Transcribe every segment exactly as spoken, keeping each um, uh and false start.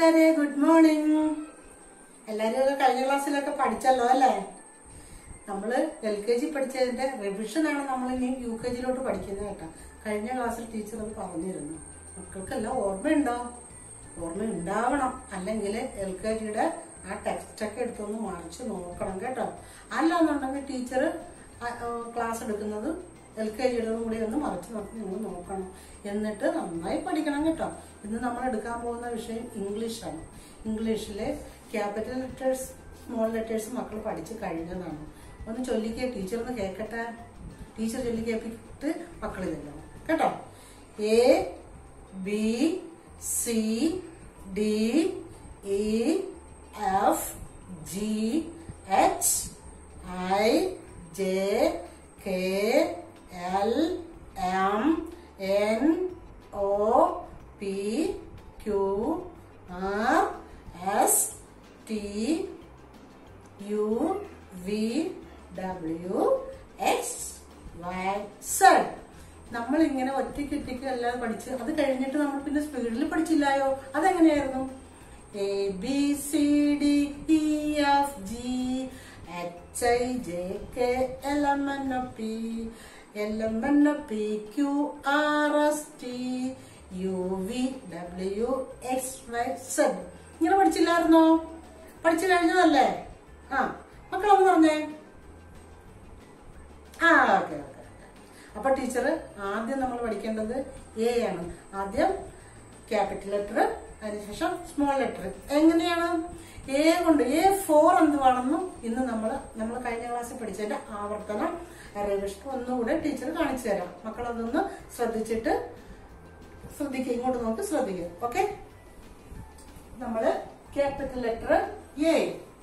കൂട്ടുകാരെ good morning. എല്ലാരും കഴിഞ്ഞ ക്ലാസ്സിലൊക്കെ പഠിച്ചല്ലോ അല്ലേ? നമ്മള് എൽ കെ ജി പഠിച്ചതിന്റെ റിവിഷനാണ് നമ്മൾ ഇനി യു കെ ജിയിലോട്ട് പഠിക്കുന്നത് കേട്ടോ. കഴിഞ്ഞ ക്ലാസ്സിൽ ടീച്ചർ അത് പറഞ്ഞിരുന്നു. മക്കൾക്കെല്ലാം ഓർമ്മയുണ്ടോ? ഓർമ്മ ഉണ്ടാവണം, അല്ലെങ്കിൽ എൽ കെ ജിയുടെ ആ ടെക്സ്റ്റ് ഒക്കെ എടുത്തൊന്ന് മറിച്ച് നോക്കണം കേട്ടോ. അല്ലാന്നുണ്ടെങ്കിൽ ടീച്ചർ ക്ലാസ് എടുക്കുന്നത് എൽ കെ ജിയുടെ കൂടി ഒന്ന് മറിച്ച് നോക്കി നിങ്ങൾ നോക്കണം. എന്നിട്ട് നന്നായി പഠിക്കണം കേട്ടോ. ഇന്ന് നമ്മൾ എടുക്കാൻ പോകുന്ന വിഷയം ഇംഗ്ലീഷാണ്. ഇംഗ്ലീഷിലെ ക്യാപിറ്റൽ ലെറ്റേഴ്സ് സ്മോൾ ലെറ്റേഴ്സ് മക്കൾ പഠിച്ച് കഴിഞ്ഞതാണ്. ഒന്ന് ചൊല്ലിക്കേ, ടീച്ചർ ഒന്ന് കേൾക്കട്ടെ. ടീച്ചർ ചൊല്ലി കേൾപ്പിട്ട് മക്കൾ ചെല്ലണം കേട്ടോ. A B C D E F G H I J K L M N O P Q R S T U V W X Y Z. നമ്മൾ ഇങ്ങനെ ഒറ്റയ്ക്ക് ഒറ്റയ്ക്ക് അല്ലാതെ പഠിച്ച് അത് കഴിഞ്ഞിട്ട് നമ്മൾ പിന്നെ സ്പീഡിൽ പഠിച്ചില്ലായോ? അതെങ്ങനെയായിരുന്നു? A B C D E F G H I J K L M N O P L M N O P Q R S T U V W X Y Z. ഇങ്ങനെ പഠിച്ചില്ലായിരുന്നോ? പഠിച്ചു കഴിഞ്ഞതല്ലേ? ആ മക്കളൊന്ന് പറഞ്ഞേ. ആ okay okay. അപ്പൊ teacher ആദ്യം നമ്മൾ പഠിക്കേണ്ടത് എ ആണ്. ആദ്യം ക്യാപിറ്റൽ ലെറ്റർ, അതിനുശേഷം സ്മോൾ ലെറ്റർ. എങ്ങനെയാണ് എ കൊണ്ട്? എ ഫോർ എന്തുവാണെന്നും ഇന്ന് നമ്മൾ നമ്മൾ കഴിഞ്ഞ ക്ലാസ്സിൽ പഠിച്ചതിന്റെ ആവർത്തനം റിവിഷൻ ഒന്നുകൂടെ ടീച്ചർ കാണിച്ചു തരാം. മക്കളതൊന്ന് ശ്രദ്ധിച്ചിട്ട് ശ്രദ്ധിക്കുക, ഇങ്ങോട്ട് നോക്കി ശ്രദ്ധിക്കുക. ഓക്കെ, നമ്മള് capital letter A.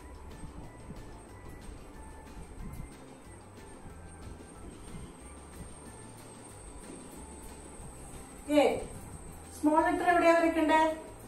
A small letter എവിടെയാ വരയ്ക്കണ്ടേ?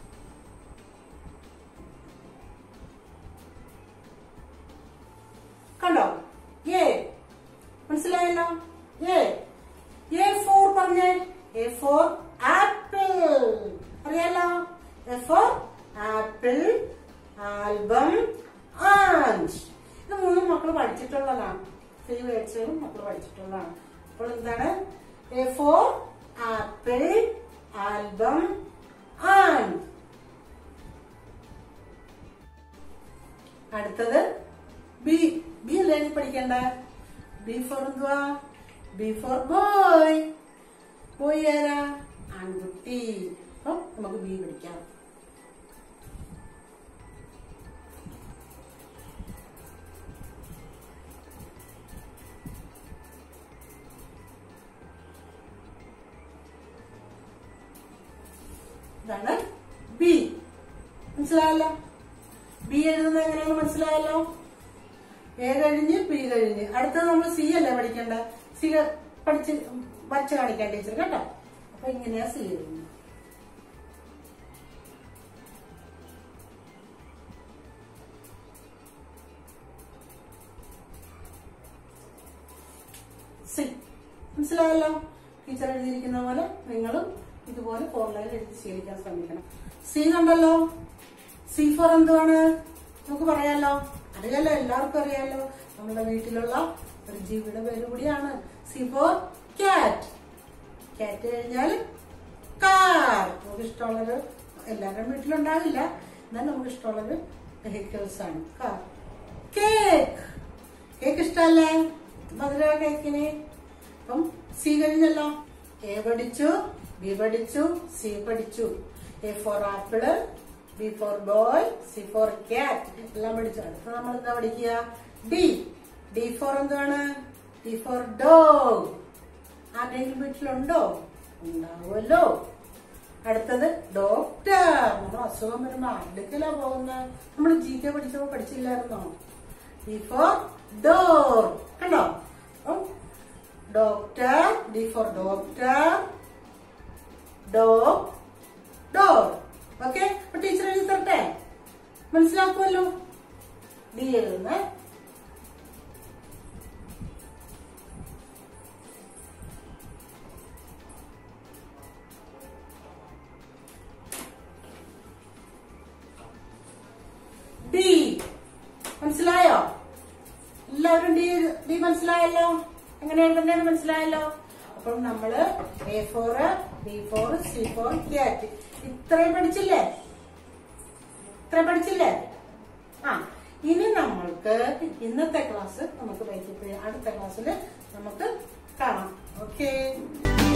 കണ്ടോ? എ മനസ്സിലായല്ലോ? എ എ ഫോർ പറഞ്ഞേ. A for apple. അറിയാലോ? A for apple, album, ant. ഇത് മൂന്നും മക്കൾ പഠിച്ചിട്ടുള്ളതാണ്. ത്രീ വേർഡ്സുകളും മക്കൾ പഠിച്ചിട്ടുള്ളതാണ്. അപ്പോൾ എന്താണ്? A for apple, album, ant. അടുത്തത് ബി. ബി അല്ലേ പഠിക്കണ്ട? ബി ഫോർ എന്തുവാ? B for boy. ബോയ് ആരാ? ആൺകുട്ടി. അപ്പൊ നമുക്ക് ബി പഠിക്കാം. ഇതാണ് ബി. മനസ്സിലായല്ലോ? ബി എഴുതുന്നത് എങ്ങനെയാണെന്ന് മനസ്സിലായല്ലോ? എ കഴിഞ്ഞ് ബി കഴിഞ്ഞ് അടുത്തത് നമ്മൾ സി അല്ലേ പഠിക്കണ്ട? സി പഠിച്ച് വരച്ച് കാണിക്കാൻ ടീച്ചർ കേട്ടോ. അപ്പൊ ഇങ്ങനെയാ സി എഴുതുന്നത്. സി മനസ്സിലായല്ലോ? ടീച്ചർ എഴുതിയിരിക്കുന്ന പോലെ നിങ്ങളും ഇതുപോലെ ഫോർ ലൈൻ എഴുതി ശീലിക്കാൻ ശ്രമിക്കണം. സി കണ്ടല്ലോ? സി ഫോർ എന്തുവാണ് നമുക്ക് പറയാലോ? അറിയാലോ, എല്ലാവർക്കും അറിയാലോ. നമ്മുടെ വീട്ടിലുള്ള ഒരു ജീവിയുടെ പേര് കൂടിയാണ്. C for cat. ക്യാറ്റ് കഴിഞ്ഞാൽ കാർ. നമുക്ക് ഇഷ്ടമുള്ളത് എല്ലാവരുടെയും വീട്ടിലുണ്ടാവില്ല, എന്നാൽ നമുക്ക് ഇഷ്ടമുള്ളത് വെഹിക്കിൾസ് ആണ്. കാർ. കേക്ക്. കേക്ക് ഇഷ്ടമല്ലേ? മധുര കേക്കിന്. അപ്പം സി കഴിഞ്ഞല്ലോ. എ പഠിച്ചു, ബി പഠിച്ചു, സി പഠിച്ചു. A for apple, B for boy, C for cat എല്ലാം പഠിച്ചു. അടുത്ത നമ്മൾ എന്താ പഠിക്കുക? ഡി. ഡി ഫോർ എന്താണ്? D for dog. ആരുടെയെങ്കിലും വീട്ടിലുണ്ടോ? ഉണ്ടാവുമല്ലോ. അടുത്തത് ഡോക്ടർ. നമ്മൾ അസുഖം വരുമ്പോ അടുക്കലാ പോകുന്നത്. നമ്മൾ ജി കെ പഠിച്ചപ്പോ പഠിച്ചില്ലായിരുന്നോ? D for door. കണ്ടോ? Doctor. D for doctor, dog, door. Okay, അപ്പൊ ടീച്ചർ എഴുതി തരട്ടെ? മനസ്സിലാക്കുമല്ലോ? ഡി എഴുതുന്ന മനസ്സിലായോ? എല്ലാവരും ഡി ഡി മനസ്സിലായല്ലോ? എങ്ങനെയാണ് തന്നെയാണ് മനസ്സിലായല്ലോ? അപ്പം നമ്മള് A for B for C for cat ഇത്രയും പഠിച്ചില്ലേ? ഇത്രയും പഠിച്ചില്ലേ? ആ ഇനി നമ്മൾക്ക് ഇന്നത്തെ ക്ലാസ് നമുക്ക് വൈകിട്ട് അടുത്ത ക്ലാസ്സിൽ നമുക്ക് കാണാം. ഓക്കെ.